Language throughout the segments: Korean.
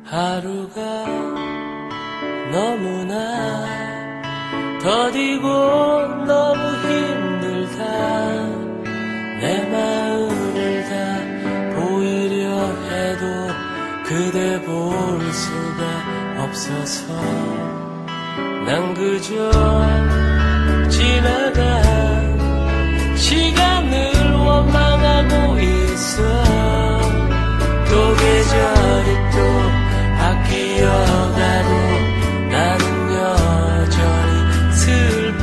하루가 너무나 더디고 너무 힘들다. 내 마음을 다 보이려 해도 그대 볼 수가 없어서 난 그저 지나간 시간을 원망하고 있어. 또 계절이 또 바뀌어가도 나는 여전히 슬퍼.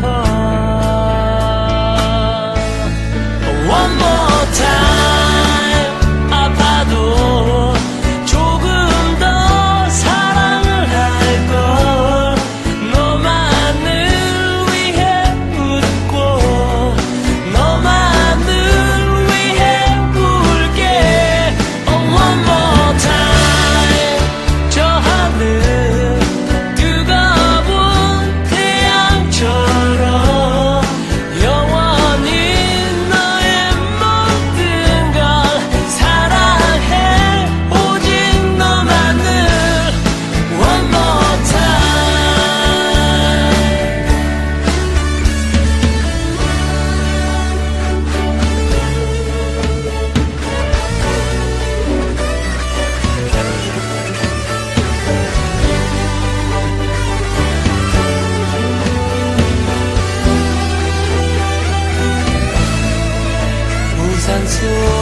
One more time. 아파도 조금 더 사랑을 할걸. 너만을 위해 웃고 너만을 위해 울게. Oh, one more time. 저 하늘 뜨거운 태양처럼 영원히 너의 모든 걸 사랑해. 오직 너만을. One more time. 우산 속